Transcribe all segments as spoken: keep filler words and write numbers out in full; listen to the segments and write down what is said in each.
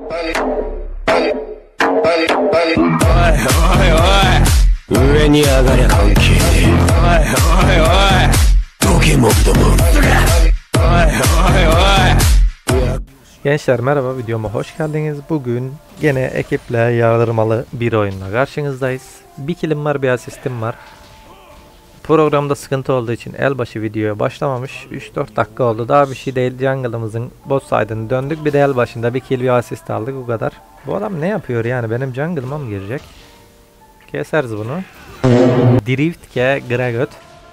おいおい上に上がりゃ関係ねえ。おいおいおいポケモンども。おいおいおい。 Gençler merhaba, videoma hoş geldiniz. Bugün gene ekiple yardırmalı bir oyunla karşınızdayız. Bir killim var, bir asistim var. Programda sıkıntı olduğu için elbaşı videoya başlamamış. üç dört dakika oldu, daha bir şey değil. Jungle'ımızın bot side'ını döndük, bir de el başında bir kill bir asist aldık, bu kadar. Bu adam ne yapıyor yani, benim jungle'ıma mı girecek? Keseriz bunu. Drift ke Gragot.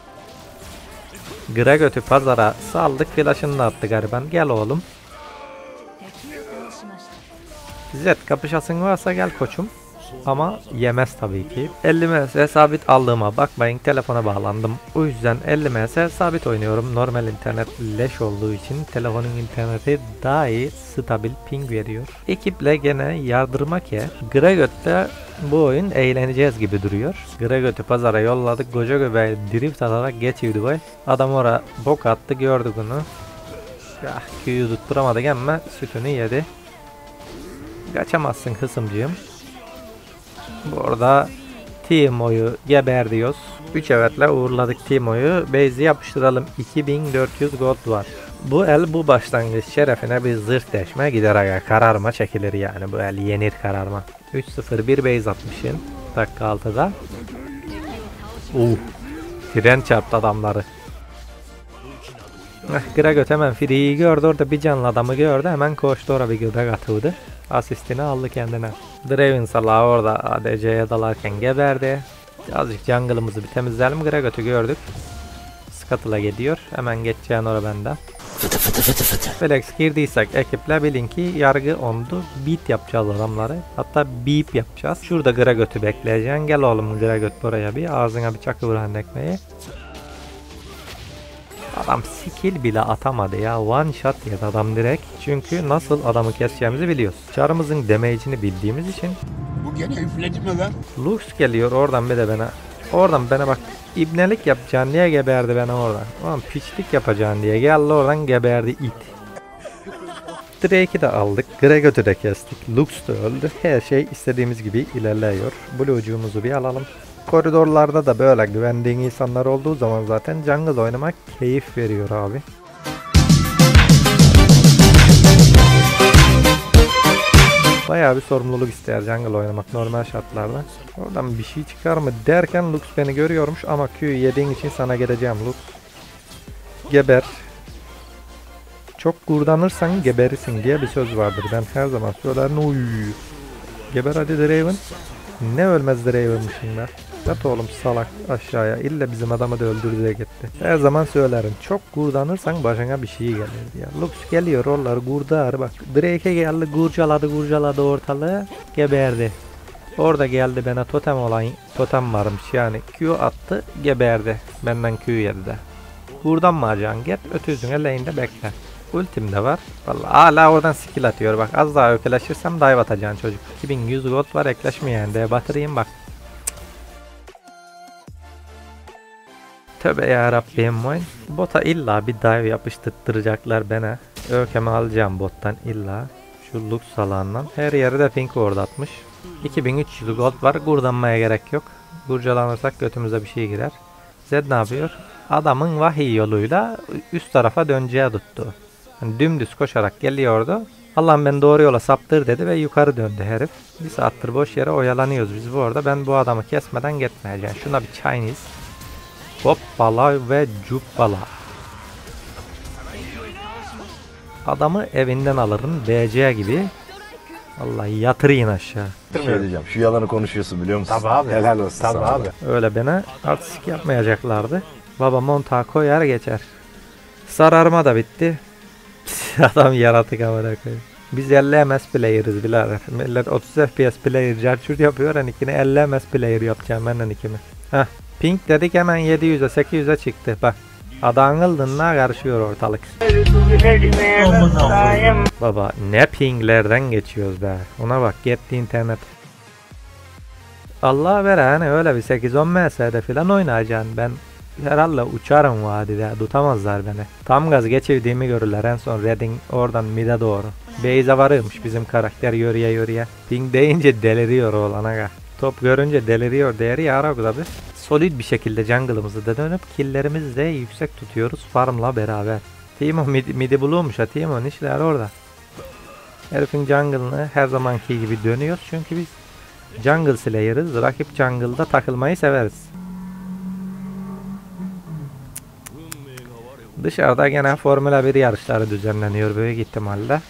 Gragot'u pazara saldık, flash'ını da attı gariban. Gel oğlum. Zed kapışasın varsa gel koçum. Ama yemez tabii ki. elli M S sabit aldığıma bakmayın, telefona bağlandım. O yüzden elli M S sabit oynuyorum. Normal internet leş olduğu için telefonun interneti daha iyi, stabil ping veriyor. Ekiple gene yardırma ki Gragot'ta bu oyun eğleneceğiz gibi duruyor. Gragot'u pazara yolladık. Koca göbeği drift atarak geçiyordu boy. Adam oraya bok attı, gördük onu. Ya Q'yu tutturamadık ama sütünü yedi. Kaçamazsın hısımcığım. Burada Timo'yu geber diyoruz. üç evetle uğurladık Timo'yu. Base'i yapıştıralım. iki bin dört yüz gold var. Bu el bu başlangıç şerefine bir zırh deşme gider aga. Kararma çekilir yani, bu el yenir kararma. üç sıfır bir base atmışsın. Dakika altıda. Uh, tren çarptı adamları. Eh, Gragot hemen Free'yi gördü, orada bir canlı adamı gördü, hemen koştu, orada bir göbek atıldı. Asistini aldı kendine. Draven salağı orada A D C'ye dalarken geberdi. Azıcık jungle'ımızı bir temizleyelim. Gragot'u gördük. Scuttle'a gidiyor. Hemen geçeceğin orada bende. Fıtı fıtı fıtı fıtı. Flex girdiysek ekiple bilin ki yargı ondu. Beat yapacağız adamları. Hatta beep yapacağız. Şurada Gragot'u bekleyeceksin. Gel oğlum Gragot buraya bir. Ağzına bir çakı vuran ekmeği. Adam skill bile atamadı ya. One shot yedi adam direkt. Çünkü nasıl adamı keseceğimizi biliyoruz. Çarımızın damage'ini bildiğimiz için. Bu gene üfledi mi lan? Lux geliyor oradan, bir de bana. Oradan bana bak. İbnelik yapacaksın diye geberdi bana oradan. Ulan piçlik yapacaksın diye geldi oradan, geberdi it. Drake'i de aldık. Gragot'u da kestik. Lux da öldü. Her şey istediğimiz gibi ilerliyor. Blue'cuğumuzu bir alalım. Koridorlarda da böyle güvendiğin insanlar olduğu zaman zaten jungle oynamak keyif veriyor abi. Bayağı bir sorumluluk ister jungle oynamak normal şartlarda. Oradan bir şey çıkar mı derken Lux beni görüyormuş ama Q'yu yediğin için sana geleceğim Lux. Geber. Çok gurdanırsan geberirsin diye bir söz vardır. Ben her zaman söylerim. Uy. Geber hadi Draven. Ne ölmez Draven'mışım ben. Yat oğlum salak aşağıya. İlla bizim adamı da öldürdü de gitti. Her zaman söylerim. Çok gurdanırsan başına bir şey gelir diye. Lux geliyor oralar gurdar bak. Drake'e geldi, gurcaladı gurcaladı ortalığı. Geberdi. Orada geldi bana totem olan totem varmış yani. Q attı, geberdi. Benden Q yedi de. Buradan mı acan get, ötüzün eleyinde bekle. Ultim de var. Vallahi hala oradan skill atıyor bak. Az daha ökeleşirsem dive atacaksın çocuk. iki bin yüz gold var, ekleşmeyen de batırayım bak. Tövbe yarabbim oyun. Bota illa bir dive yapıştırtıracaklar bana. Ökemi alacağım bottan illa. Şu Lux salağından. Her yere de pink ward atmış. iki bin üç yüz gold var. Gurdanmaya gerek yok. Gurcalanırsak götümüze bir şey girer. Zed ne yapıyor? Adamın vahiy yoluyla üst tarafa döneceği tuttu. Yani dümdüz koşarak geliyordu. Allah'ım ben doğru yola saptır dedi ve yukarı döndü herif. Bir saattir boş yere oyalanıyoruz biz bu arada. Ben bu adamı kesmeden gitmeyeceğim. Şuna bir Chinese. Hoppala ve cuppala. Adamı evinden alırım B C gibi. Vallahi yatırayın aşağı. Bir şey diyeceğim. Şu yalanı konuşuyorsun biliyor musun? Tabii abi. Helal olsun Tabii sana. abi. Öyle bana artistik yapmayacaklardı. Baba montağı koyar geçer. Sararma da bitti. Adam yaratık amına koyayım. Biz elli M S player'ız birader. Millet otuz F P S player jarchur yapıyor. Hanikini elli M S player yapacağım benden ikimi. Heh. Pink dedik hemen yedi yüze sekiz yüze çıktı. Bak. Adangıldığına karışıyor ortalık. Baba ne pinglerden geçiyoruz be. Ona bak, gitti internet. Allah ver hani öyle bir sekiz on M S'de falan oynayacaksın. Ben herhalde uçarım vadide. Tutamazlar beni. Tam gaz geçirdiğimi görürler. En son Redding oradan mid'e doğru. Beyza varırmış bizim karakter yürüye yürüye. Ping deyince deliriyor oğlan aga. Top görünce deliriyor değeri ya abi. Solid bir şekilde jungle'ımızı da dönüp killlerimizi de yüksek tutuyoruz farmla beraber. Timo midi, midi bulunmuş ha Timo işler orada. Herifin jungle'ını her zamanki gibi dönüyoruz çünkü biz jungle slayer'ız. Rakip jungle'da takılmayı severiz. Dışarıda gene Formula bir yarışları düzenleniyor büyük ihtimalle.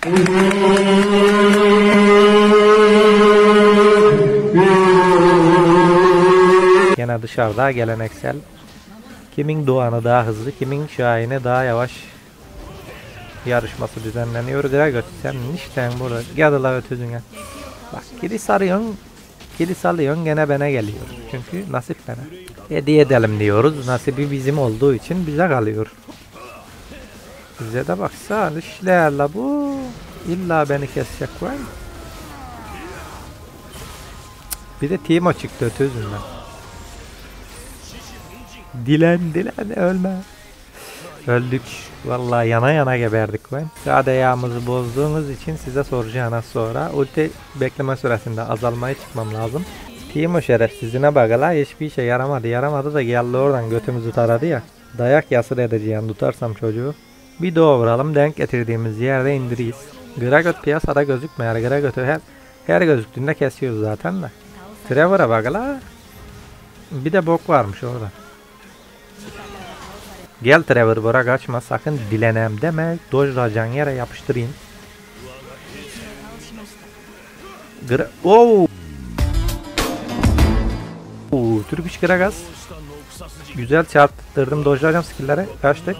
Gene dışarıda geleneksel kimin doğanı daha hızlı, kimin şahini daha yavaş yarışması düzenleniyor. Gragot sen işte burada gel la ötüzüne. Bak kili sarıyorsun, kili salıyorsun gene bana geliyor. Çünkü nasip bana. Hediye edelim diyoruz. Nasibi bizim olduğu için bize kalıyor. Bize de baksana işlerle bu. İlla beni kesecek var. Bir de Timo çıktı ötüzünden. Dilen dilen ölme. Öldük. Vallahi yana yana geberdik ben. Kadeyamızı bozduğunuz için size soracağına sonra ulti bekleme süresinde azalmaya çıkmam lazım. Timo şerefsizine bakala hiçbir işe yaramadı. Yaramadı da geldi oradan götümüzü taradı ya. Dayak yasır edeceğim tutarsam çocuğu. Bir doğa vuralım denk getirdiğimiz yerde indiriyiz. Gragot piyasada gözükmüyor. Gragot'u her, her gözüktüğünde kesiyoruz zaten de. Trevor'a bakala. Bir de bok varmış orada. Gel Trevor bora kaçma sakın dilenem deme. Dojracan yere yapıştırayım. Gra Oo. Oo, Türküş Gragas. Güzel çarptırdım dojracam skill'lere. Kaçtık.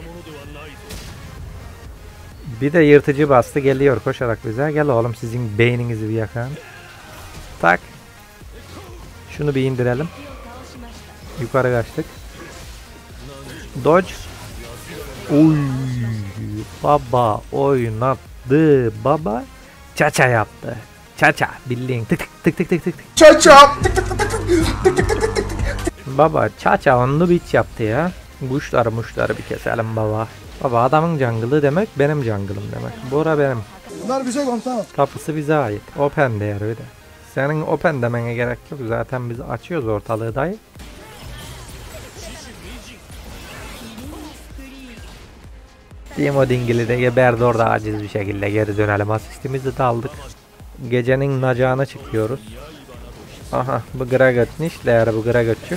Bir de yırtıcı bastı geliyor koşarak bize. Gel oğlum sizin beyninizi bir yakan. Tak. Şunu bir indirelim. Yukarı kaçtık. Dodge. Uy, baba oynadı baba. Çaça yaptı. Çaça bildiğin tık tık tık tık tık tık. Çaça. Tık tık tık tık tık. Baba çaça onlu biç yaptı ya. Kuşları muşları bir keselim baba. Baba adamın jungle'ı demek benim jungle'ım demek. Bora benim. Bunlar bize komutanım. Kapısı bize ait. Open değer öyle. Senin open demene gerek yok. Zaten biz açıyoruz ortalığı dayı. Timo Dingil'i de geberdi orada aciz bir şekilde geri dönelim. Asistimizi de aldık. Gecenin nacağına çıkıyoruz. Aha bu Gragot nişler bu Gragotçuk.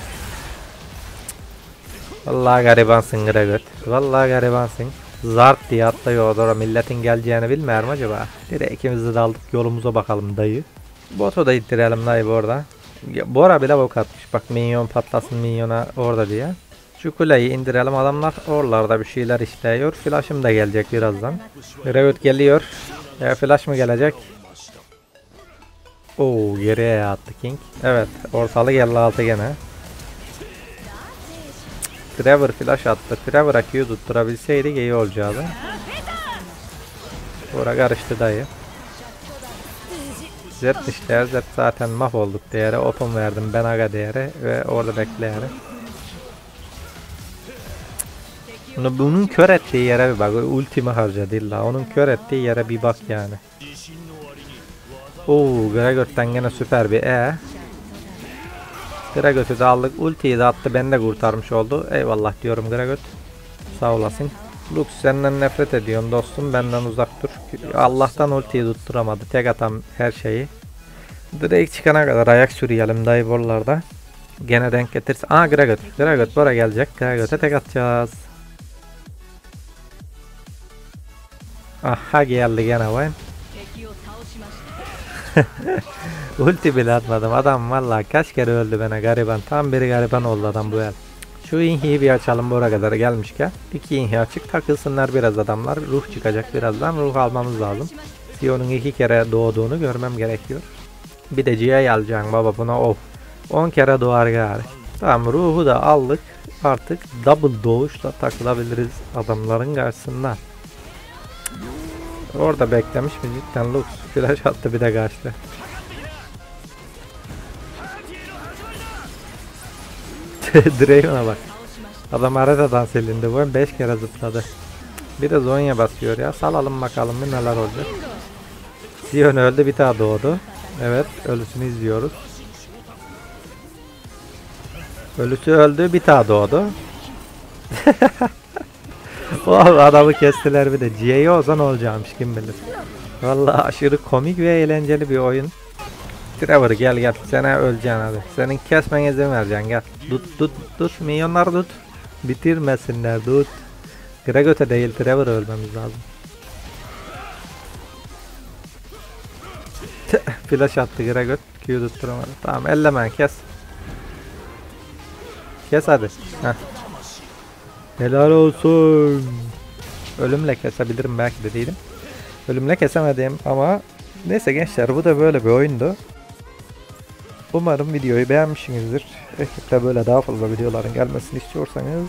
Vallahi garibansın Gragot. Vallahi garibansın. Zart diye atlıyor orada milletin geleceğini bilmiyorum acaba. Direkt ikimizi de aldık yolumuza bakalım dayı. Botu da ittirelim dayı bu orada. Bora bile bok atmış bak minyon patlasın minyona orada diye. Şu kuleyi indirelim adamlar oralarda bir şeyler işliyor. Flash'ım da gelecek birazdan. Gragot geliyor. Ya flash mı gelecek? Oo geriye attı King. Evet ortalık elli altı gene. Trevor flash attı. Trevor'a Q tutturabilseydik iyi olacaktı. Oraya karıştı dayı. Zed işler. Zed zaten mahvolduk değeri. Open verdim ben aga değeri ve orada bekleyelim. Bunun kör ettiği yere bir bak. Ultimi harcadı illa. Onun kör ettiği yere bir bak yani. Oo, Gragot'tan gene süper bir E. Gragot'u da aldık. Ultiyi de attı. Beni de kurtarmış oldu. Eyvallah diyorum Gragot. Sağ olasın. Lux senden nefret ediyorum dostum. Benden uzak dur. Allah'tan ultiyi tutturamadı. Tek atam her şeyi. Drake çıkana kadar ayak sürüyelim dayı bollarda. Gene denk getirsin. Aa Gragot. Gragot buraya gelecek. Gragot'a tek atacağız. Aha geldi gene vay. Ulti bile atmadım. Adam vallahi kaç kere öldü bana gariban. Tam biri gariban oldu adam bu el. Şu inhiyi bir açalım buraya kadar gelmişken. İki inhi açık takılsınlar biraz adamlar. Ruh çıkacak birazdan. Ruh almamız lazım. Sion'un iki kere doğduğunu görmem gerekiyor. Bir de G I alacağım baba buna of. on kere doğar gari. Tamam ruhu da aldık. Artık double doğuşla takılabiliriz adamların karşısında. Orada beklemiş mi cidden Lux? Flash attı bir de kaçtı. Draven'a bak. Adam haritadan silindi bu. beş kere zıpladı. Bir de Zonya basıyor ya. Salalım bakalım bir neler olacak. Sion öldü, bir tane doğdu. Evet, ölüsünü izliyoruz. Ölüsü öldü, bir tane doğdu. O adamı kestiler bir de. G A'yı olsa ne olacakmış kim bilir. Vallahi aşırı komik ve eğlenceli bir oyun. Trevor gel gel, sana öleceksin abi. Senin kesmene izin vereceksin, gel. Tut tut tut, milyonlar tut. Bitirmesinler, tut. Gregot'a değil, Trevor ölmemiz lazım. Flash attı Gregot. Q'yu tutturamadı. Tamam, ellemen kes. Kes hadi. Heh. Helal olsun. Ölümle kesebilirim belki de değilim. Ölümle kesemedim ama neyse gençler, bu da böyle bir oyundu. Umarım videoyu beğenmişsinizdir. Ekipte böyle daha fazla videoların gelmesini istiyorsanız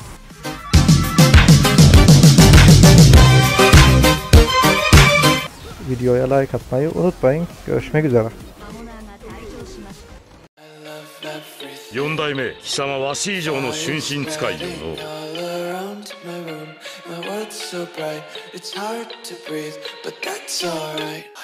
videoya like atmayı unutmayın. Görüşmek üzere. よん代目貴様わし以上の春心使いよの My world's so bright, it's hard to breathe, but that's alright.